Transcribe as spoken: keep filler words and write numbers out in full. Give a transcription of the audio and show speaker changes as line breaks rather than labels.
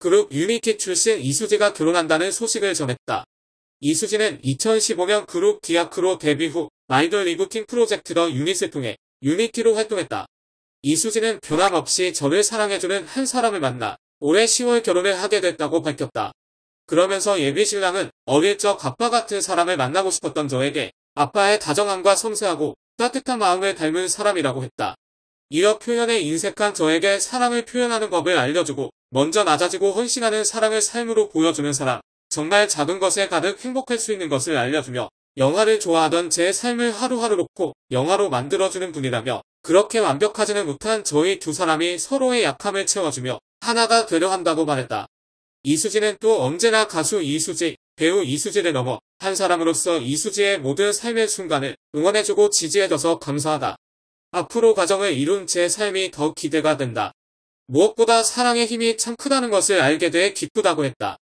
그룹 유니티 출신 이수지가 결혼한다는 소식을 전했다. 이수지는 이천십오 년 그룹 디아크로 데뷔 후 아이돌 리부팅 프로젝트 더 유닛을 통해 유니티로 활동했다. 이수지는 변함없이 저를 사랑해주는 한 사람을 만나 올해 시월 결혼을 하게 됐다고 밝혔다. 그러면서 예비신랑은 어릴 적 아빠 같은 사람을 만나고 싶었던 저에게 아빠의 다정함과 섬세하고 따뜻한 마음을 닮은 사람이라고 했다. 이어 표현에 인색한 저에게 사랑을 표현하는 법을 알려주고 먼저 낮아지고 헌신하는 사랑을 삶으로 보여주는 사람, 정말 작은 것에 가득 행복할 수 있는 것을 알려주며 영화를 좋아하던 제 삶을 하루하루 놓고 영화로 만들어주는 분이라며 그렇게 완벽하지는 못한 저희 두 사람이 서로의 약함을 채워주며 하나가 되려 한다고 말했다. 이수지는 또 언제나 가수 이수지, 배우 이수지를 넘어 한 사람으로서 이수지의 모든 삶의 순간을 응원해주고 지지해줘서 감사하다. 앞으로 가정을 이룬 제 삶이 더 기대가 된다. 무엇보다 사랑의 힘이 참 크다는 것을 알게 돼 기쁘다고 했다.